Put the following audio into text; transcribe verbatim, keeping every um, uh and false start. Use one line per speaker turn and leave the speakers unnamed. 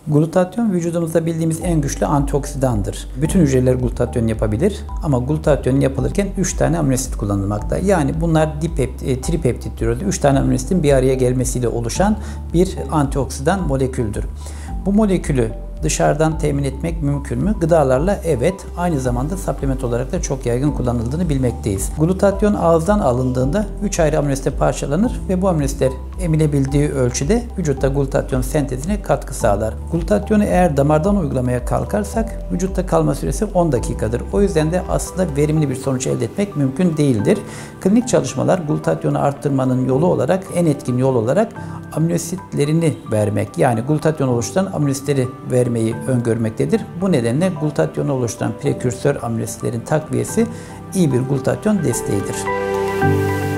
Glutatyon vücudumuzda bildiğimiz en güçlü antioksidandır. Bütün hücreler glutatyon yapabilir ama glutatyon yapılırken üç tane amino asit kullanılmakta. Yani bunlar dipeptit, tripeptit diyoruz. üç tane amino asitin bir araya gelmesiyle oluşan bir antioksidan moleküldür. Bu molekülü dışarıdan temin etmek mümkün mü? Gıdalarla evet. Aynı zamanda supplement olarak da çok yaygın kullanıldığını bilmekteyiz. Glutatyon ağızdan alındığında üç ayrı amino asite parçalanır ve bu amino asitler emilebildiği ölçüde vücutta glutatyon sentezine katkı sağlar. Glutatyonu eğer damardan uygulamaya kalkarsak vücutta kalma süresi on dakikadır. O yüzden de aslında verimli bir sonuç elde etmek mümkün değildir. Klinik çalışmalar glutatyonu arttırmanın yolu olarak, en etkin yol olarak amino asitlerini vermek, yani glutatyon oluşturan amino asitleri vermeyi öngörmektedir. Bu nedenle glutatyonu oluşturan prekürsör amino asitlerin takviyesi iyi bir glutatyon desteğidir.